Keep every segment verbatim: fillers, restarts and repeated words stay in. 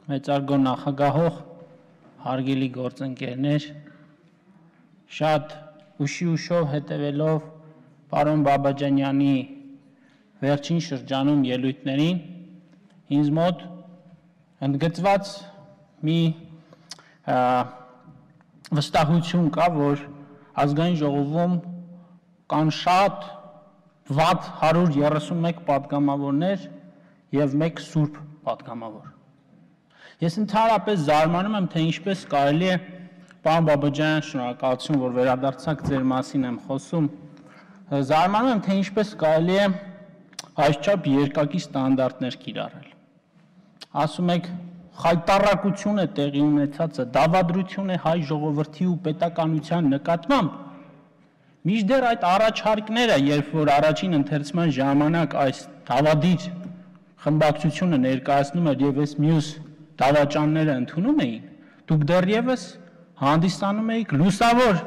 մեծարգո նախագահող, հարգելի գործընկերներ, շատ ուշի ուշով հետևելով պարոն Բաբաջանյանի վերջին շրջանում ելույթներին, ինձ մոտ ընդգծված մի վստահություն կա, որ ազգային ժողովում կան շատ վատ հարյուր երեսունմեկ պատգամավորներ և մեկ սուրբ պատգամավոր։ Ես ընդհանրապես զարմանում եմ, թե ինչպես կարելի է, պարոն Բաբաջանյան, շնորհակալություն, որ վերադարձաք, ձեր մասին եմ խոսում, զարմանում եմ, թե ինչպես կարելի է այսչափ երկակի ստանդարտներ կիրառել։ Ասում եք, խայտառակություն է տեղի ունեցածը, դավադրություն է հայ ժողովրդի ու պետականության նկատմամբ, մինչդեռ այդ առաջարկները, երբ որ առաջին ընթերցման ժամանակ այս դավադիր խմբակցությունը ներկայացնում էր և այս մյուս դավաճանները ընդունում էին, դուք դեռևս հանդիսանում էիք լուսավոր,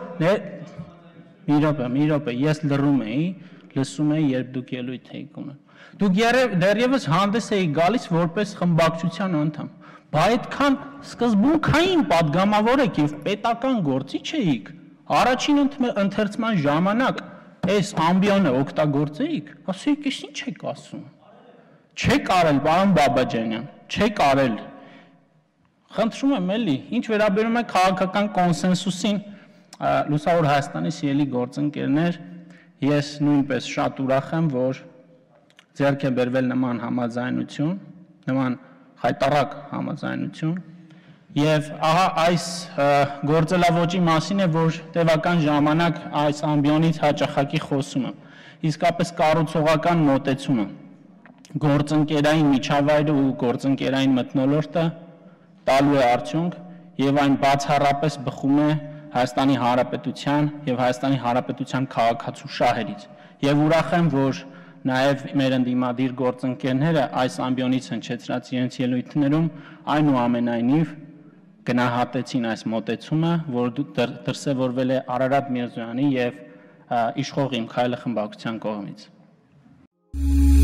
մի րոպե, մի րոպե, ես լռում էի, լսում էի, երբ դուք ելույթ էիք ունում, դուք դեռևս հանդես էիք գալիս որպես խմբակցության անդամ, բա այդքան սկզբունքային պատգամավոր եք և պետական գործիչ էիք, առաջին ընթերցման ժամանակ այս ամբիոնը օգտագործեիք, ասեիք, ես ինչ եք ասում, չեք արել, պարոն Բաբաջանյան, չեք արել, խնդրում եմ էլի, ինչ վերաբերում է քաղաքական կոնսենսուսին, Լուսավոր Հայաստանի սիրելի գործընկերներ, ես նույնպես շատ ուրախ եմ, որ ձեռք է բերվել նման համաձայնություն, նման խայտառակ համաձայնություն, և ահա այս գործելավոճի մասին է, որ տևական ժամանակ այս ամբիոնից հաճախակի խոսում եմ, իսկապես կառուցողական մոտեցումը, գործընկերային միջավայրը ու գործընկերային մթնոլորտը տալու է արդյունք և այն բացառապես բխում է Հայաստանի Հանրապետության և Հայաստանի Հանրապետության քաղաքացու շահերից և ուրախ եմ, որ նաև մեր ընդդիմադիր գործընկերները այս ամբիոնից հնչեցրած իրենց ելույթներում այնուամենայնիվ գնահատեցին այս մոտեցումը, որ դրսևորվել է Արարատ Միրզոյանի և Իշխող Իմ քայլը խմբակցության կողմից։